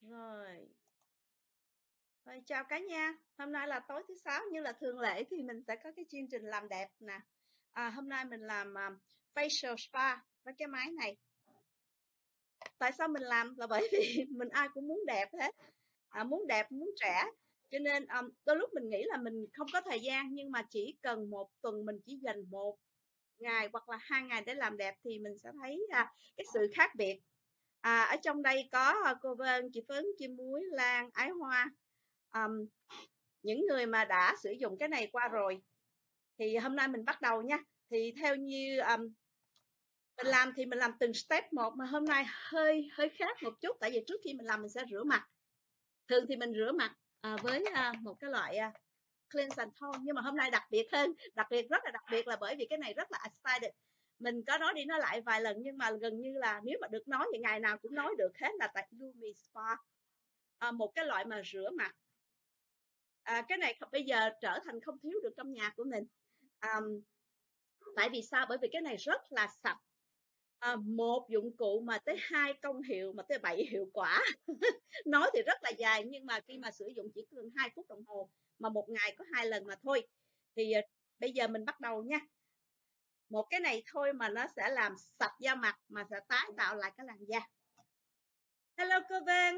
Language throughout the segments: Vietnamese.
Rồi, rồi chào cả nhà. Hôm nay là tối thứ sáu như là thường lệ thì mình sẽ có cái chương trình làm đẹp nè. Hôm nay mình làm facial spa với cái máy này. Tại sao mình làm là bởi vì mình ai cũng muốn đẹp hết, muốn đẹp, muốn trẻ. Cho nên đôi lúc mình nghĩ là mình không có thời gian nhưng mà chỉ cần một tuần mình chỉ dành một ngày hoặc là 2 ngày để làm đẹp thì mình sẽ thấy cái sự khác biệt. Ở trong đây có cô Vân, chị Phấn, chị Muối, Lan, Ái Hoa. Ờm, những người mà đã sử dụng cái này qua rồi thì hôm nay mình bắt đầu nha. Thì theo như mình làm thì mình làm từng step một, mà hôm nay hơi hơi khác một chút tại vì trước khi mình làm mình sẽ rửa mặt. Thường thì mình rửa mặt với một cái loại cleanse and tone, nhưng mà hôm nay đặc biệt hơn, đặc biệt rất là đặc biệt là bởi vì cái này rất là excited. Mình có nói đi nói lại vài lần nhưng mà gần như là nếu mà được nói thì ngày nào cũng nói được hết, là tại Lumi Spa, một cái loại mà rửa mặt. Cái này bây giờ trở thành không thiếu được trong nhà của mình. À, tại vì sao? Bởi vì cái này rất là sạch. Một dụng cụ mà tới 2 công hiệu mà tới 7 hiệu quả. Nói thì rất là dài nhưng mà khi mà sử dụng chỉ cần 2 phút đồng hồ mà một ngày có 2 lần mà thôi. Thì bây giờ mình bắt đầu nha. Một cái này thôi mà nó sẽ làm sạch da mặt mà sẽ tái tạo lại cái làn da. Hello cô Vân.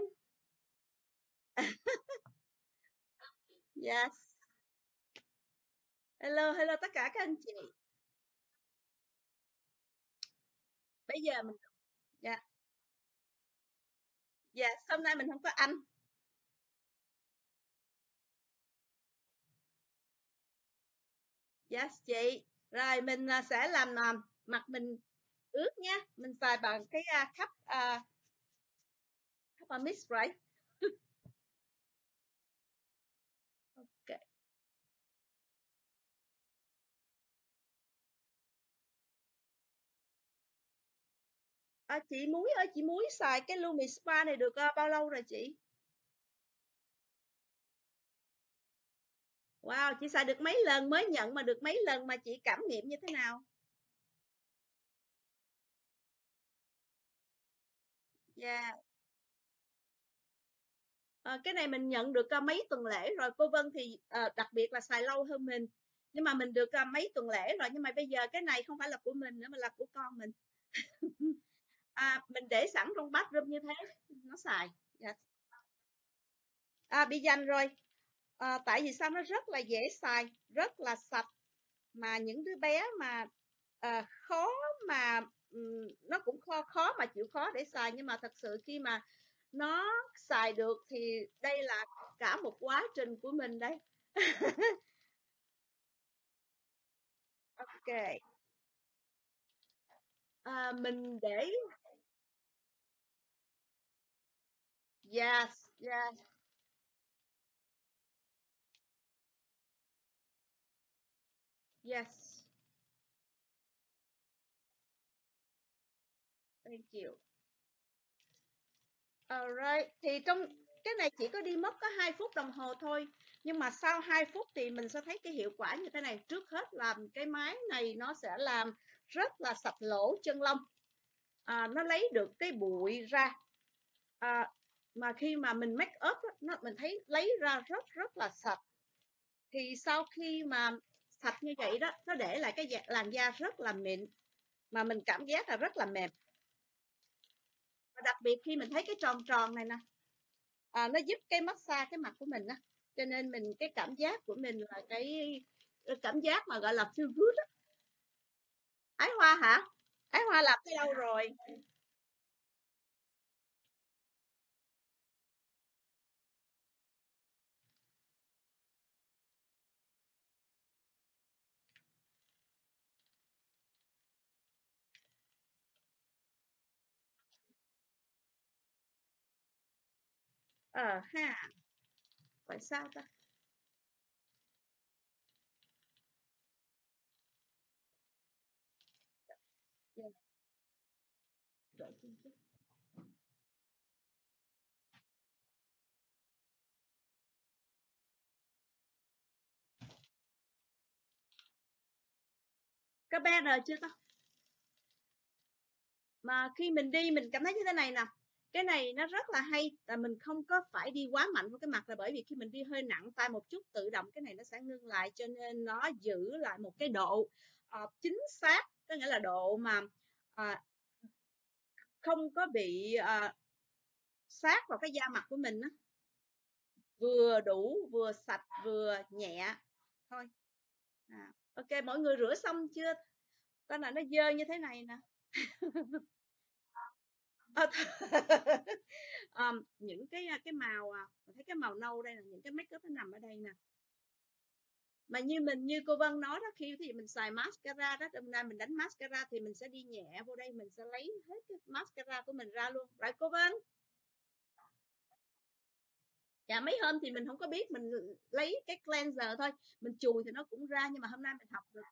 Yes. Hello tất cả các anh chị. Bây giờ mình dạ. Dạ, hôm nay mình không có anh. Yes chị. Rồi mình sẽ làm mặt mình ướt nha. Mình xài bằng cái cup mist right. Okay. Chị Muối ơi, chị Muối xài cái Lumi Spa này được bao lâu rồi chị? Wow, chị xài được mấy lần, mới nhận mà được mấy lần mà chị cảm nghiệm như thế nào? Dạ. Cái này mình nhận được mấy tuần lễ rồi. Cô Vân thì đặc biệt là xài lâu hơn mình. Nhưng mà mình được mấy tuần lễ rồi, nhưng mà bây giờ cái này không phải là của mình nữa mà là của con mình. Mình để sẵn trong bathroom như thế nó xài. Dạ. Bị dành rồi. Tại vì sao? Nó rất là dễ xài, rất là sạch, mà những đứa bé mà khó mà nó cũng khó khó mà chịu khó để xài, nhưng mà thật sự khi mà nó xài được thì đây là cả một quá trình của mình đấy. Ok. Mình để yes, yes, yes, thank you. Alright, thì trong cái này chỉ có đi mất có 2 phút đồng hồ thôi. Nhưng mà sau 2 phút thì mình sẽ thấy cái hiệu quả như thế này. Trước hết là cái máy này nó sẽ làm rất là sạch lỗ chân lông. Nó lấy được cái bụi ra. Mà khi mà mình make up mình thấy lấy ra rất rất là sạch. Thì sau khi mà sạch như vậy đó, nó để lại cái làn da rất là mịn, mà mình cảm giác là rất là mềm. Và đặc biệt khi mình thấy cái tròn tròn này nè, nó giúp cái massage cái mặt của mình á, cho nên mình cái cảm giác của mình là cái cảm giác mà gọi là feel good á. Ái Hoa hả? Ái Hoa làm tới đâu rồi? Ha, tại sao ta? Dạ, đợi chút chút. Có banner chưa ta? Mà khi mình đi mình cảm thấy như thế này nè, Cái này nó rất là hay, là mình không có phải đi quá mạnh vào cái mặt, là bởi vì khi mình đi hơi nặng tay một chút, tự động cái này nó sẽ ngưng lại, cho nên nó giữ lại một cái độ chính xác, có nghĩa là độ mà à, không có bị sát vào cái da mặt của mình á, vừa đủ, vừa sạch, vừa nhẹ thôi. Ok, mọi người rửa xong chưa? Coi là nó dơ như thế này nè. Ờ, những cái màu mình thấy cái màu nâu đây là những cái make up nó nằm ở đây nè. Mà như cô Vân nói đó, khi thì mình xài mascara đó, hôm nay mình đánh mascara thì mình sẽ đi nhẹ vô đây, mình sẽ lấy hết cái mascara của mình ra luôn. Rồi cô Vân. Dạ mấy hôm thì mình không có biết, mình lấy cái cleanser thôi, mình chùi thì nó cũng ra, nhưng mà hôm nay mình học được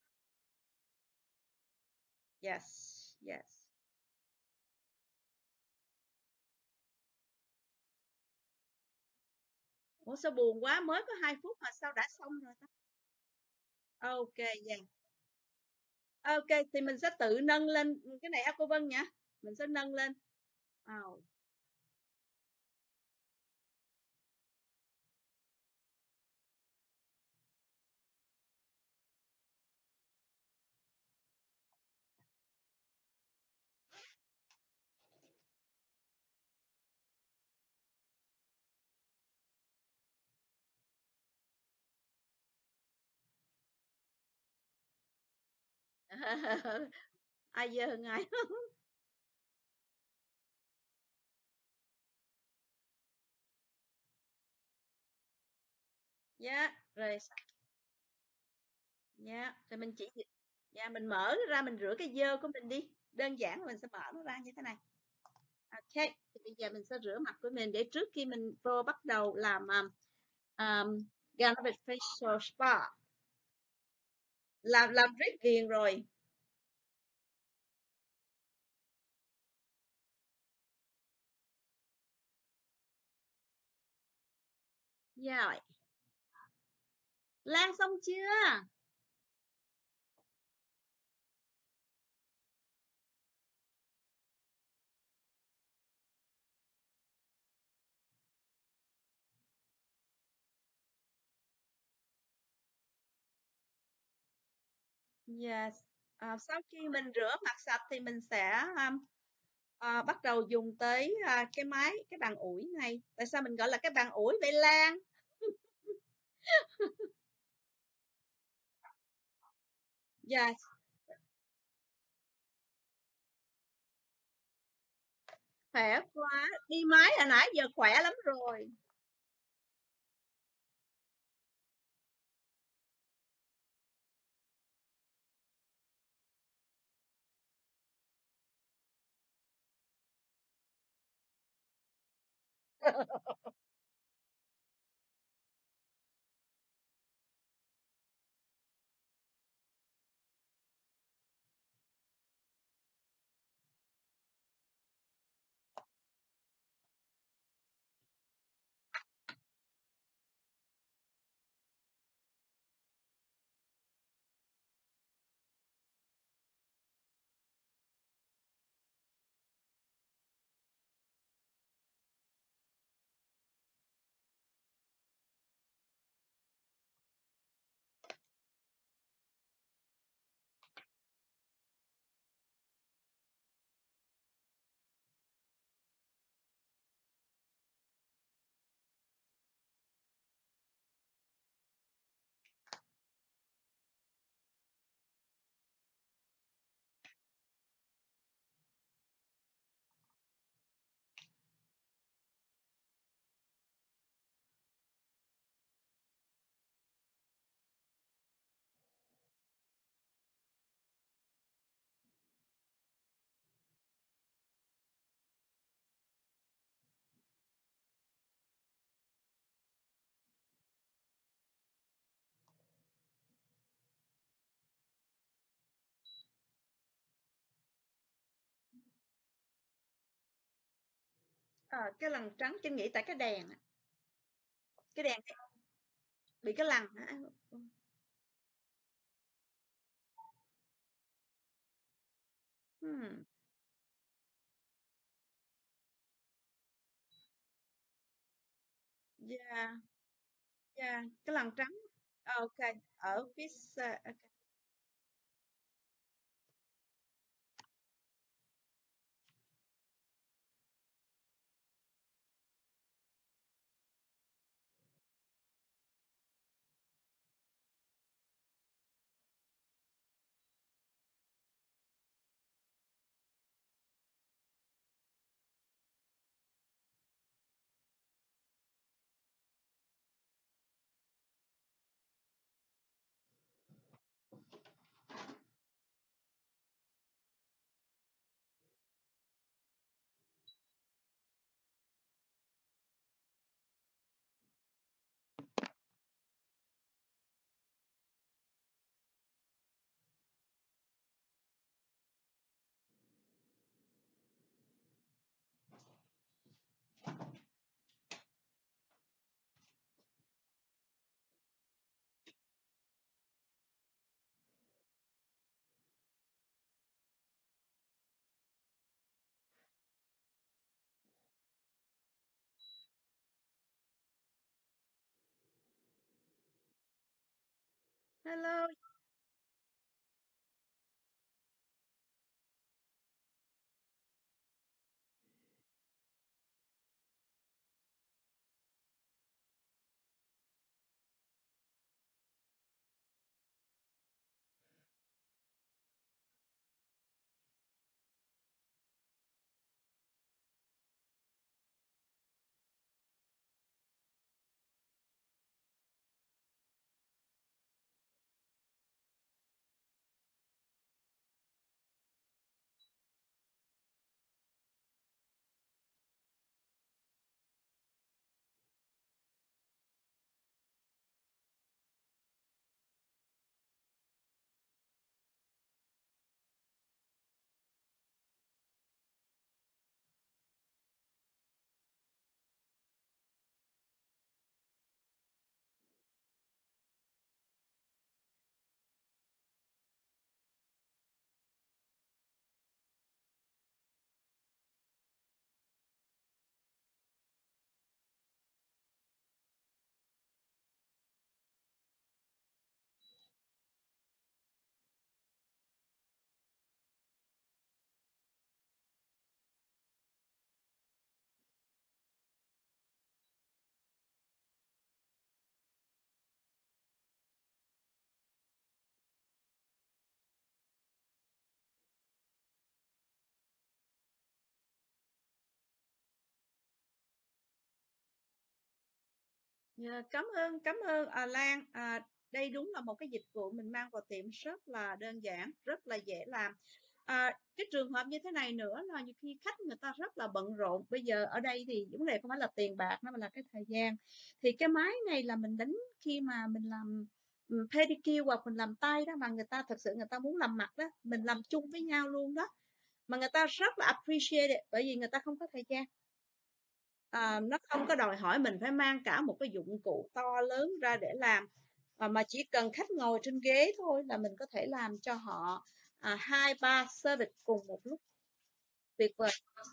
yes, yes. Ủa sao buồn quá, mới có 2 phút mà sao đã xong rồi ta? Ok, dạ. Ok, thì mình sẽ tự nâng lên cái này ha cô Vân nhỉ? Mình sẽ nâng lên. Wow. Ai dơ hơn ai. Dạ, rồi. Dạ, rồi mình chỉ dạ mình mở nó ra, mình rửa cái dơ của mình đi. Đơn giản là mình sẽ mở nó ra như thế này. Ok, thì bây giờ mình sẽ rửa mặt của mình để trước khi mình vô bắt đầu làm Ganovit Facial Spa. Làm riết ghiền rồi. Dạ rồi. Lan xong chưa? Yes. Sau khi mình rửa mặt sạch thì mình sẽ bắt đầu dùng tới cái máy, cái bàn ủi này. Tại sao mình gọi là cái bàn ủi vậy Lan? Yes. Khỏe quá, đi máy hồi nãy giờ khỏe lắm rồi. Cái lằn trắng Trinh nghĩ tại cái đèn cái đèn bị cái lằn hả? Hmm. Yeah, yeah, cái lần trắng. Ok, ở phía ok. Hello. Dạ, cảm ơn Lan. Đây đúng là một cái dịch vụ mình mang vào tiệm rất là đơn giản, rất là dễ làm. Cái trường hợp như thế này nữa là nhiều khi khách người ta rất là bận rộn. Bây giờ ở đây thì vấn đề không phải là tiền bạc, nó mà là cái thời gian. Thì cái máy này là mình đánh khi mà mình làm pedicure hoặc mình làm tay đó, mà người ta thật sự người ta muốn làm mặt đó, mình làm chung với nhau luôn đó. Mà người ta rất là appreciate it, bởi vì người ta không có thời gian. Nó không có đòi hỏi mình phải mang cả một cái dụng cụ to lớn ra để làm, mà chỉ cần khách ngồi trên ghế thôi là mình có thể làm cho họ 2, 3 service cùng một lúc. Tuyệt vời.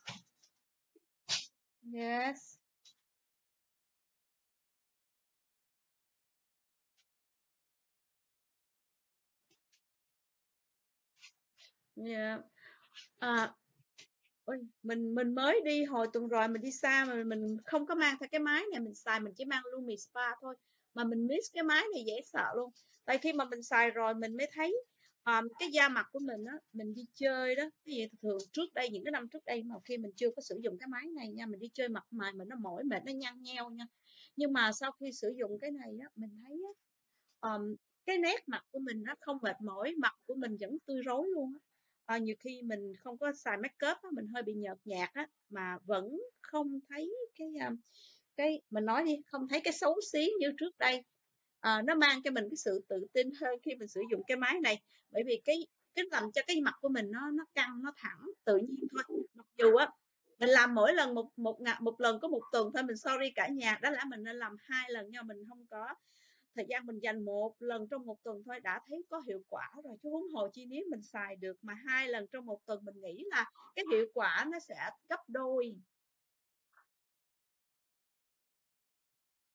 Yes. Yeah. À, ôi, mình mới đi hồi tuần rồi, mình đi xa mà mình không có mang theo cái máy này mình xài, mình chỉ mang Lumi Spa thôi, mà mình miss cái máy này dễ sợ luôn. Tại khi mà mình xài rồi mình mới thấy cái da mặt của mình á, mình đi chơi đó, cái gì thường trước đây những cái năm trước đây mà khi mình chưa có sử dụng cái máy này nha, mình đi chơi mặt mày mình nó mỏi mệt, nó nhăn nheo nha. Nhưng mà sau khi sử dụng cái này á, mình thấy á, cái nét mặt của mình nó không mệt mỏi, mặt của mình vẫn tươi rói luôn á. Nhiều khi mình không có xài make up á, mình hơi bị nhợt nhạt á, mà vẫn không thấy cái mình nói đi, không thấy cái xấu xí như trước đây. Nó mang cho mình cái sự tự tin hơn khi mình sử dụng cái máy này, bởi vì cái làm cho cái mặt của mình nó căng, nó thẳng tự nhiên thôi. Mặc dù á mình làm mỗi lần một lần có một tuần thôi, mình sorry cả nhà, đó là mình nên làm 2 lần nha, mình không có thời gian, mình dành một lần trong một tuần thôi đã thấy có hiệu quả rồi, chứ huống hồ chi nếu mình xài được mà 2 lần trong một tuần, mình nghĩ là cái hiệu quả nó sẽ gấp đôi.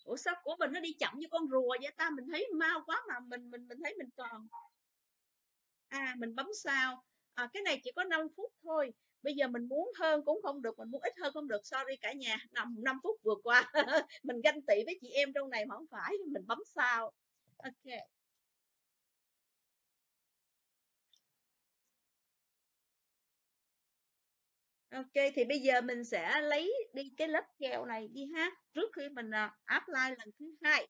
Ủa sao của mình nó đi chậm như con rùa vậy ta? Mình thấy mau quá mà mình thấy mình còn. À, mình bấm sao. À, cái này chỉ có 5 phút thôi. Bây giờ mình muốn hơn cũng không được, mình muốn ít hơn không được. Sorry cả nhà, 5 phút vừa qua. Mình ganh tị với chị em trong này mà không phải, mình bấm sao. Ok. Ok, thì bây giờ mình sẽ lấy đi cái lớp keo này đi ha. Trước khi mình apply lần thứ hai.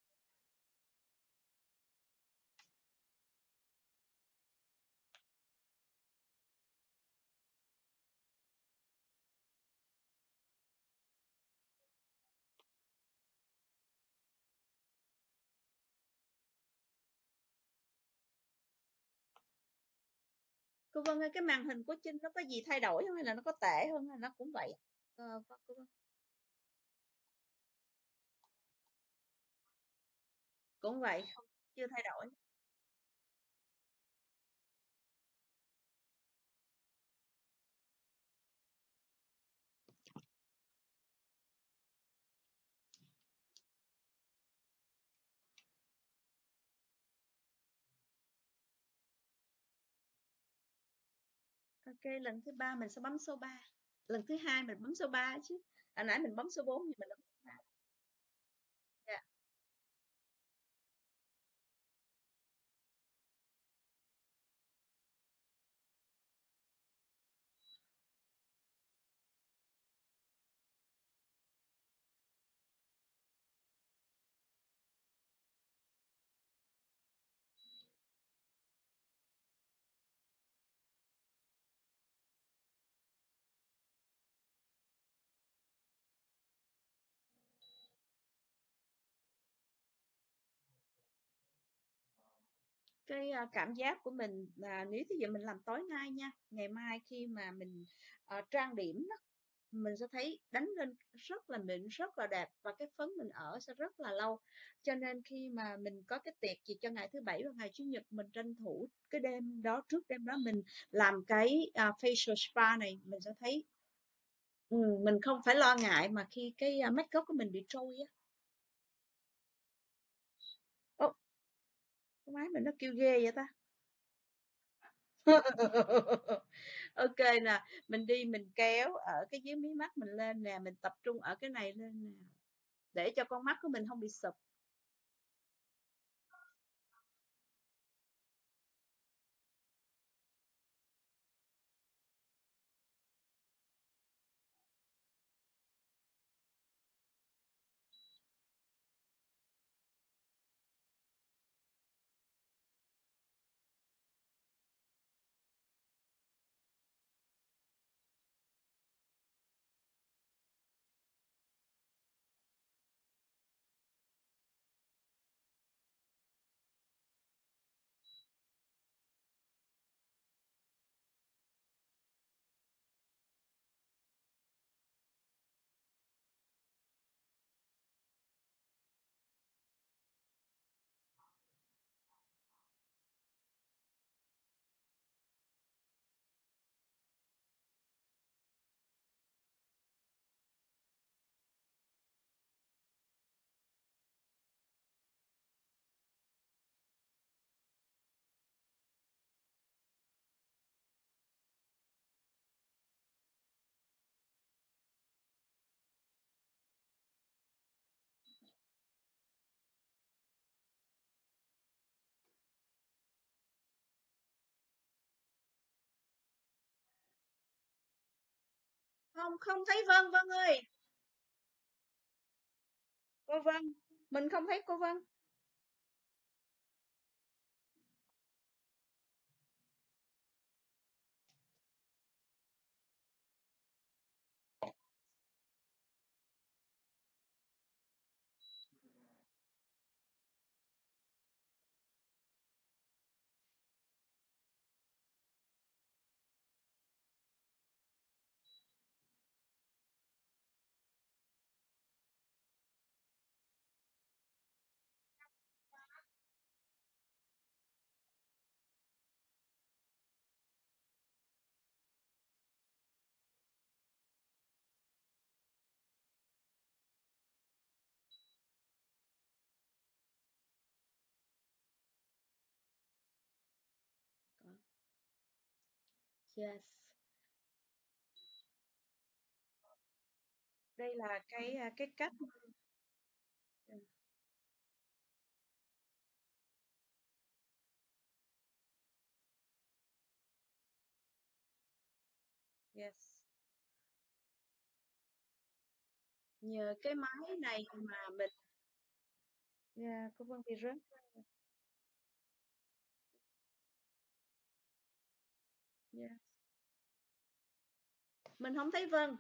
Cô Vân ơi, cái màn hình của Trinh nó có gì thay đổi không hay là nó có tệ hơn hay nó cũng vậy? Cô Vân, cũng vậy, không, chưa thay đổi. Ok, lần thứ ba mình sẽ bấm số 3. Lần thứ hai mình bấm số 3 chứ. Hồi nãy mình bấm số 4 nhưng mình bấm số 3. Dạ. Cái cảm giác của mình là nếu thí dụ mình làm tối nay nha, ngày mai khi mà mình trang điểm đó, mình sẽ thấy đánh lên rất là mịn, rất là đẹp và cái phấn mình ở sẽ rất là lâu. Cho nên khi mà mình có cái tiệc gì cho ngày thứ bảy và ngày chủ nhật mình tranh thủ cái đêm đó, trước đêm đó mình làm cái facial spa này, mình sẽ thấy mình không phải lo ngại mà khi cái make up của mình bị trôi á. Ô, cái máy mình nó kêu ghê vậy ta. Ok nè, mình đi mình kéo ở cái dưới mí mắt mình lên nè, mình tập trung ở cái này lên nè, để cho con mắt của mình không bị sụp. Không, không thấy Vân, Vân ơi, cô Vân, mình không thấy cô Vân. Yes. Đây là cái cách. Yes. Nhờ cái máy này mà mình, yeah, có vân bị rớt. Yeah. Mình không thấy Vân.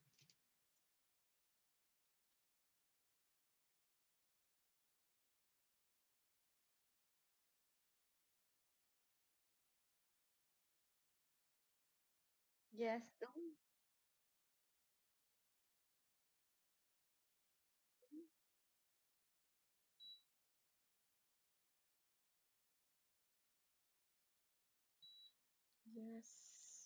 Yes, đúng. Yes.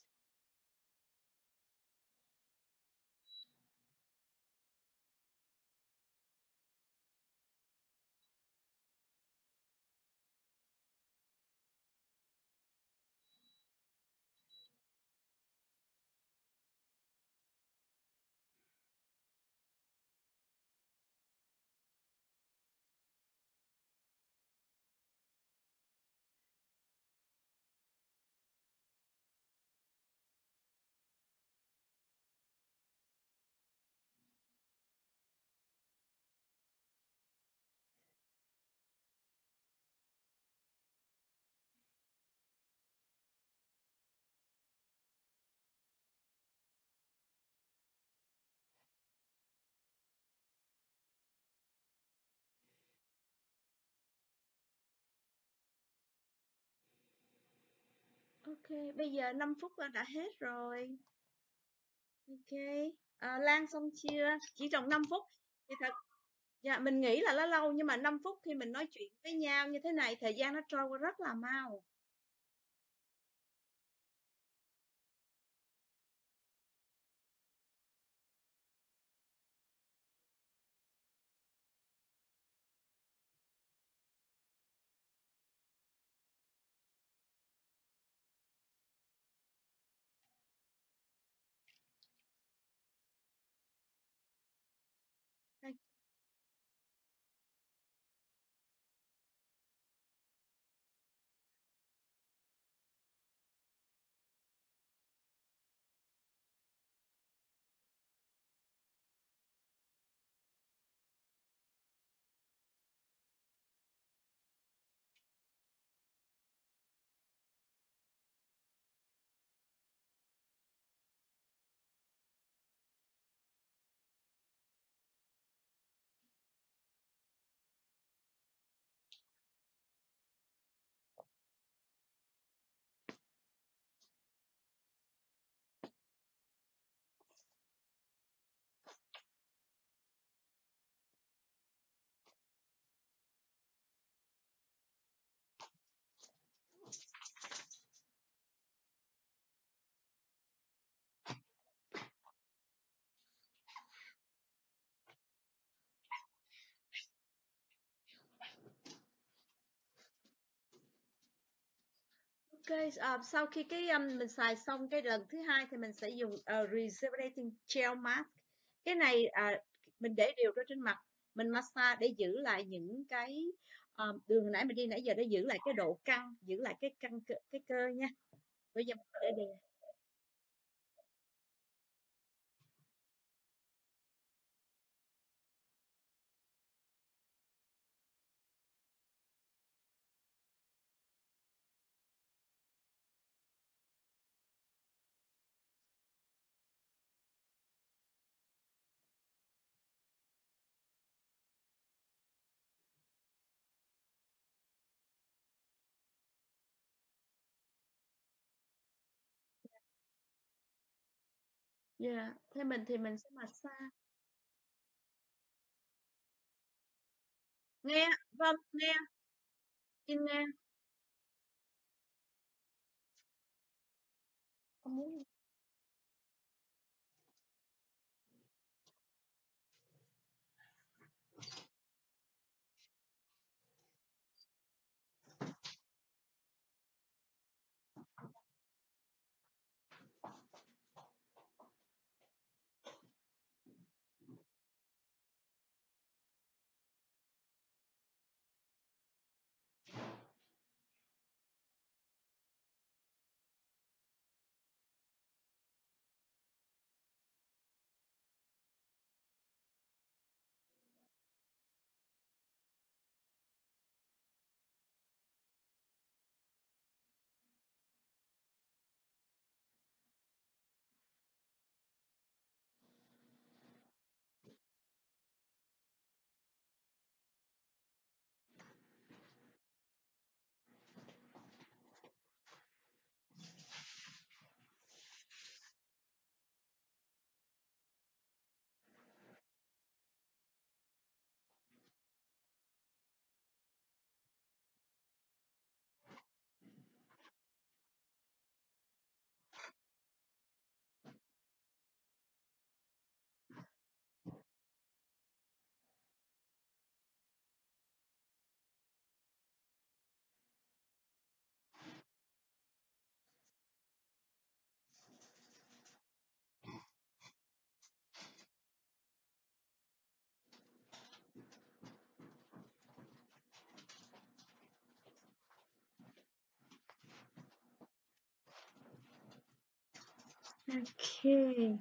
Ok, bây giờ 5 phút là đã hết rồi. Ok. Lan xong chưa? Chỉ trong 5 phút. Thì thật, dạ, mình nghĩ là nó lâu nhưng mà 5 phút khi mình nói chuyện với nhau như thế này, thời gian nó trôi qua rất là mau. Ok, sau khi mình xài xong cái lần thứ hai thì mình sẽ dùng rejuvenating gel mask. Cái này mình để đều ra trên mặt, mình massage để giữ lại những cái đường hồi nãy mình đi nãy giờ, để giữ lại cái độ căng, giữ lại cái căng cái cơ nha. Bây giờ mình để đều. Yeah, thế mình thì mình sẽ massage. Nghe, vâng, nghe, xin nghe. Không muốn. OK.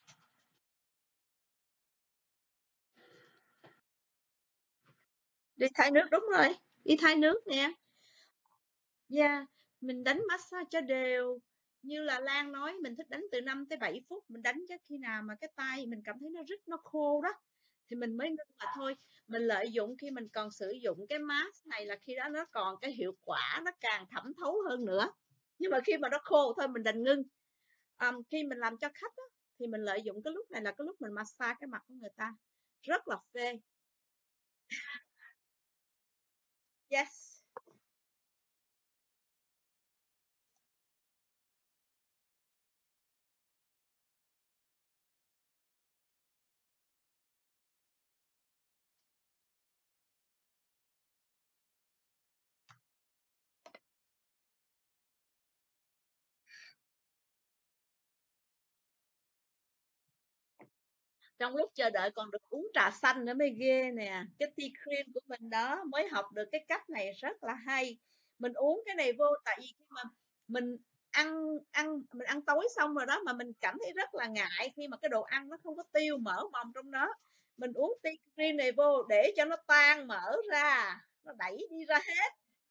Đi thay nước, đúng rồi, đi thay nước nè. Yeah, mình đánh massage cho đều. Như là Lan nói, mình thích đánh từ 5 tới 7 phút, mình đánh cho khi nào mà cái tay mình cảm thấy nó rít, nó khô đó, thì mình mới ngưng mà thôi. Mình lợi dụng khi mình còn sử dụng cái mask này là khi đó nó còn cái hiệu quả, nó càng thẩm thấu hơn nữa. Nhưng mà khi mà nó khô thôi mình đành ngưng. Khi mình làm cho khách á, thì mình lợi dụng cái lúc này là cái lúc mình massage cái mặt của người ta. Rất là phê. Yes. Trong lúc chờ đợi còn được uống trà xanh nữa mới ghê nè. Cái tea cream của mình đó mới học được cái cách này rất là hay. Mình uống cái này vô tại vì khi mà mình mình ăn tối xong rồi đó mà mình cảm thấy rất là ngại khi mà cái đồ ăn nó không có tiêu mỡ mòng trong đó. Mình uống tea cream này vô để cho nó tan mỡ ra, nó đẩy đi ra hết.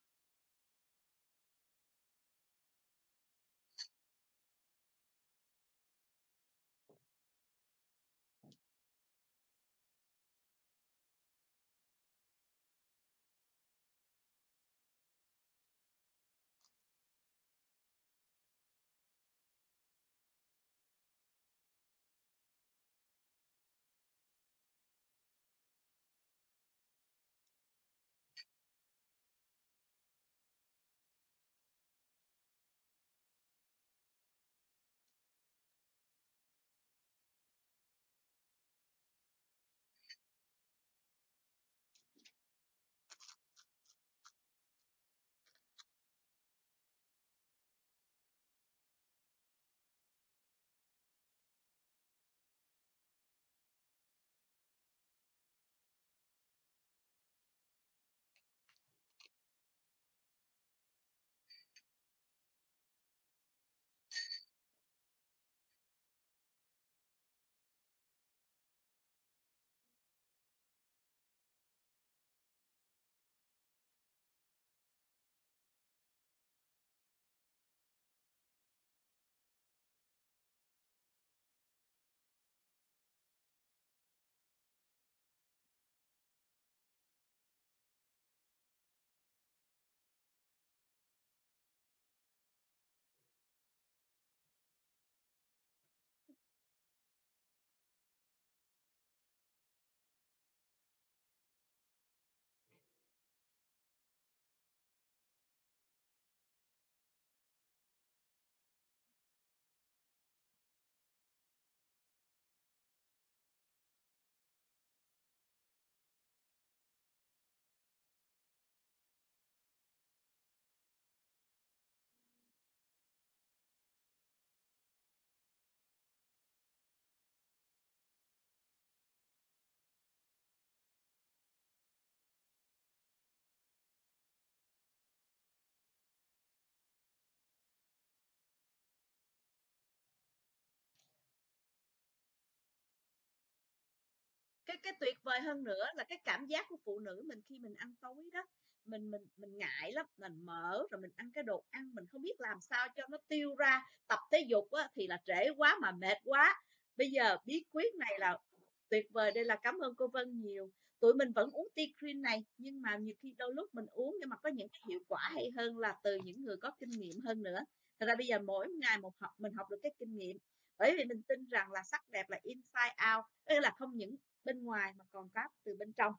Cái tuyệt vời hơn nữa là cái cảm giác của phụ nữ mình khi mình ăn tối đó, mình ngại lắm, mình mở rồi mình ăn cái đồ ăn mình không biết làm sao cho nó tiêu ra. Tập thể dục á, thì là trễ quá mà mệt quá. Bây giờ bí quyết này là tuyệt vời, đây là cảm ơn cô Vân nhiều. Tụi mình vẫn uống tea cream này nhưng mà nhiều khi đôi lúc mình uống nhưng mà có những cái hiệu quả hay hơn là từ những người có kinh nghiệm hơn nữa. Thật ra bây giờ mỗi ngày một học mình học được cái kinh nghiệm, bởi vì mình tin rằng là sắc đẹp là inside out, tức là không những bên ngoài mà còn có từ bên trong.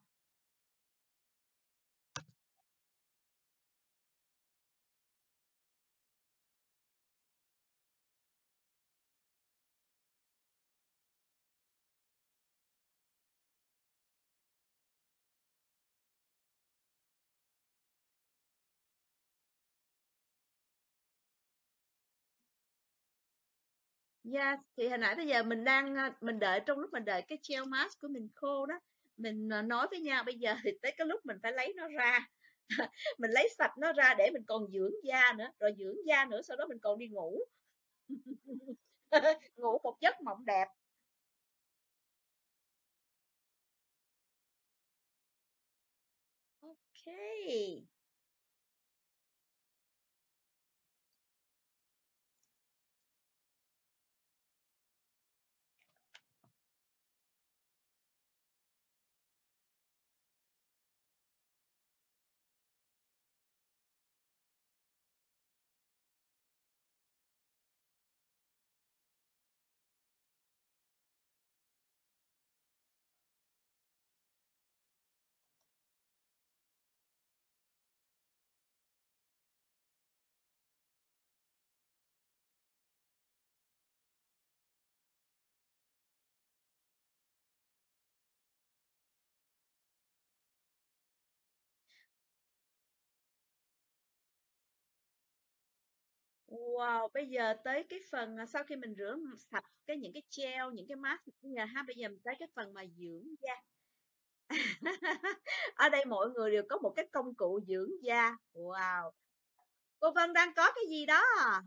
Yeah, thì hồi nãy bây giờ mình đang mình đợi, trong lúc mình đợi cái gel mask của mình khô đó, mình nói với nhau bây giờ thì tới cái lúc mình phải lấy nó ra. Mình lấy sạch nó ra để mình còn dưỡng da nữa, rồi dưỡng da nữa sau đó mình còn đi ngủ. Ngủ một giấc mộng đẹp. Ok. Wow, bây giờ tới cái phần sau khi mình rửa sạch những cái gel, những cái mask bây giờ mình tới cái phần mà dưỡng da. Ở đây mọi người đều có một cái công cụ dưỡng da. Wow. Cô Vân đang có cái gì đó à?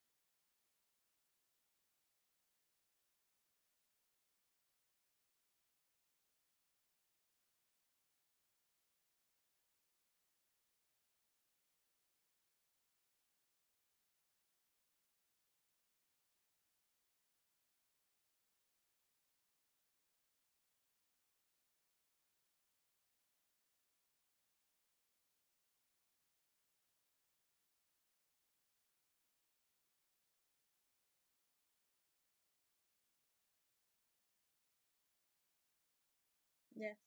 Yes.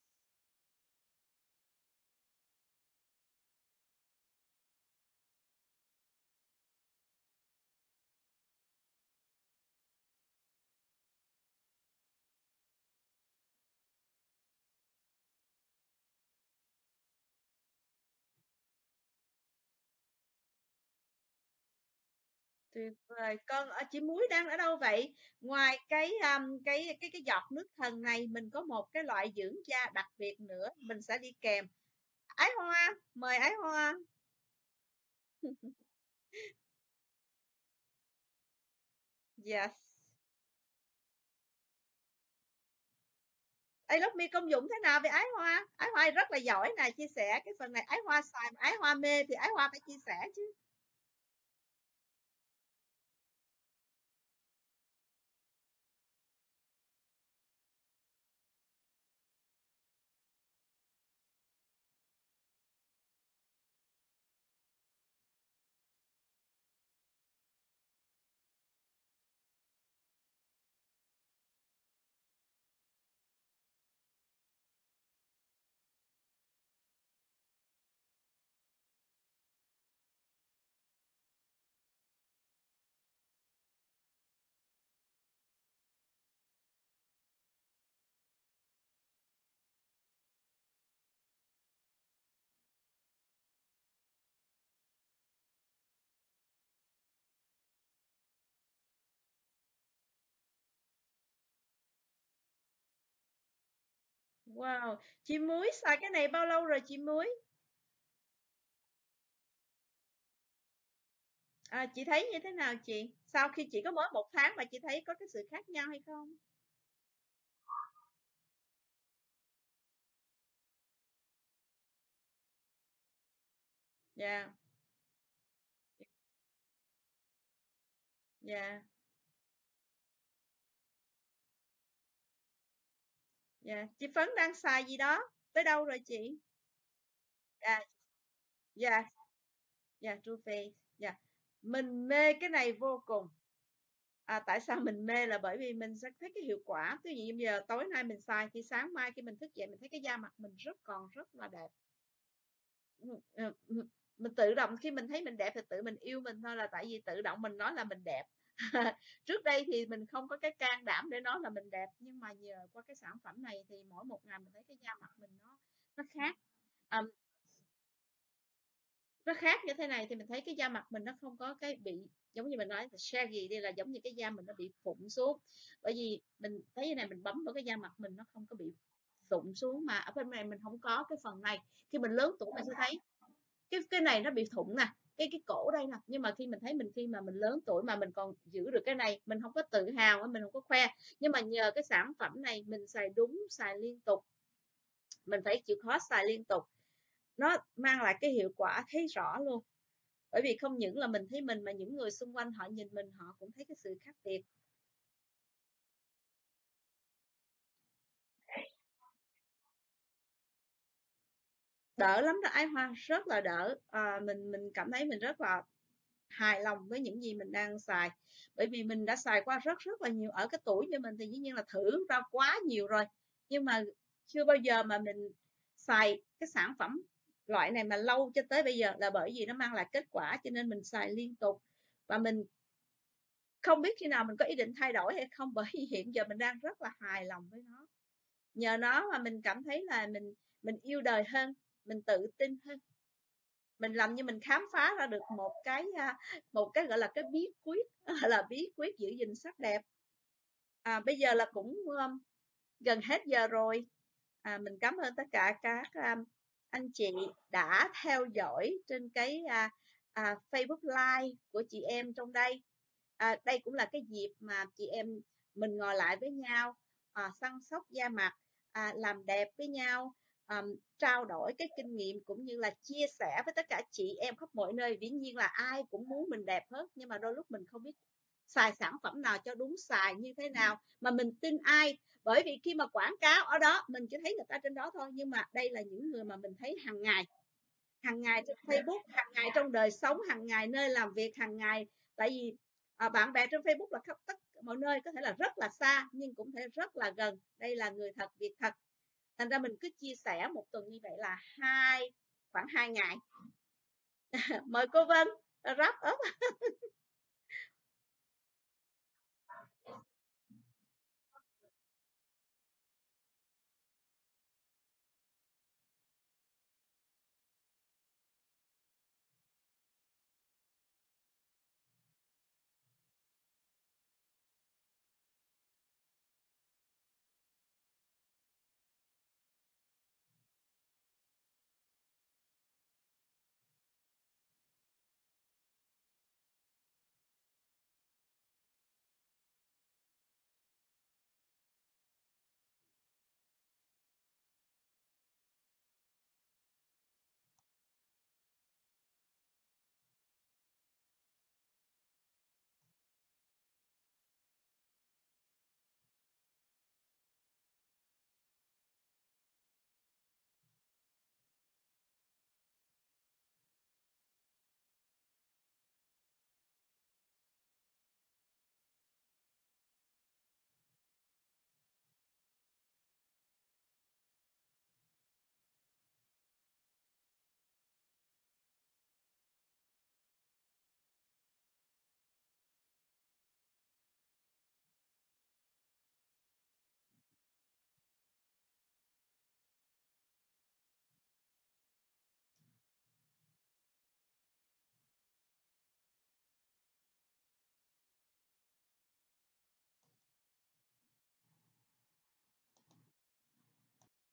Tuyệt vời. Con ở chị Muối đang ở đâu vậy? Ngoài cái giọt nước thần này mình có một cái loại dưỡng da đặc biệt nữa, mình sẽ đi kèm. Ái Hoa, mời Ái Hoa. Yes. Ê, lớp mi công dụng thế nào về Ái Hoa? Ái Hoa rất là giỏi nè, chia sẻ cái phần này. Ái Hoa xài mà Ái Hoa mê thì Ái Hoa phải chia sẻ chứ. Wow, chị Muối xài cái này bao lâu rồi chị Muối? À, chị thấy như thế nào chị? Sau khi chị có mới 1 tháng mà chị thấy có cái sự khác nhau hay không? Dạ, dạ, dạ. Chị Phấn đang xài gì đó? Tới đâu rồi chị? À, dạ, dạ, True Face. Dạ. Mình mê cái này vô cùng. À, tại sao mình mê là bởi vì mình sẽ thấy cái hiệu quả. Ví dụ như bây giờ tối nay mình xài thì sáng mai khi mình thức dậy mình thấy cái da mặt mình còn rất là đẹp. Mình tự động khi mình thấy mình đẹp thì tự mình yêu mình thôi, là tại vì tự động mình nói là mình đẹp. Trước đây thì mình không có cái can đảm để nói là mình đẹp, nhưng mà nhờ qua cái sản phẩm này thì mỗi một ngày mình thấy cái da mặt mình nó khác. Ờm, nó khác như thế này thì mình thấy cái da mặt mình nó không có cái bị giống như mình nói là shaggy đi, là giống như cái da mình nó bị phụng xuống. Bởi vì mình thấy cái này mình bấm vào cái da mặt mình nó không có bị rụng xuống, mà ở bên này mình không có cái phần này. Khi mình lớn tuổi mình sẽ thấy cái này nó bị thủng nè, cái cổ đây nè, nhưng mà khi mà mình lớn tuổi mà mình còn giữ được cái này, mình không có tự hào, mình không có khoe, nhưng mà nhờ cái sản phẩm này mình xài đúng, xài liên tục, mình phải chịu khó xài liên tục, nó mang lại cái hiệu quả thấy rõ luôn. Bởi vì không những là mình thấy mình mà những người xung quanh họ nhìn mình họ cũng thấy cái sự khác biệt. Đỡ lắm đó Ái Hoa, rất là đỡ. Mình cảm thấy mình rất là hài lòng với những gì mình đang xài, bởi vì mình đã xài qua rất rất là nhiều. Ở cái tuổi như mình thì dĩ nhiên là thử ra quá nhiều rồi, nhưng mà chưa bao giờ mà mình xài cái sản phẩm loại này mà lâu cho tới bây giờ, là bởi vì nó mang lại kết quả cho nên mình xài liên tục. Và mình không biết khi nào mình có ý định thay đổi hay không, bởi vì hiện giờ mình đang rất là hài lòng với nó. Nhờ nó mà mình cảm thấy là mình yêu đời hơn, mình tự tin hơn, mình làm như mình khám phá ra được một cái gọi là cái bí quyết, là bí quyết giữ gìn sắc đẹp. Bây giờ là cũng gần hết giờ rồi. Mình cảm ơn tất cả các anh chị đã theo dõi trên cái Facebook Live của chị em trong đây. Đây cũng là cái dịp mà chị em mình ngồi lại với nhau, săn sóc da mặt, làm đẹp với nhau, trao đổi cái kinh nghiệm cũng như là chia sẻ với tất cả chị em khắp mọi nơi. Dĩ nhiên là ai cũng muốn mình đẹp hơn, nhưng mà đôi lúc mình không biết xài sản phẩm nào cho đúng, xài như thế nào mà mình tin ai. Bởi vì khi mà quảng cáo ở đó mình chỉ thấy người ta trên đó thôi, nhưng mà đây là những người mà mình thấy hàng ngày trên Facebook, hàng ngày trong đời sống, hàng ngày nơi làm việc, hàng ngày. Tại vì bạn bè trên Facebook là khắp tất mọi nơi, có thể là rất là xa nhưng cũng thể rất là gần. Đây là người thật việc thật, thành ra mình cứ chia sẻ một tuần như vậy là khoảng 2 ngày. Mời cô Vân wrap up.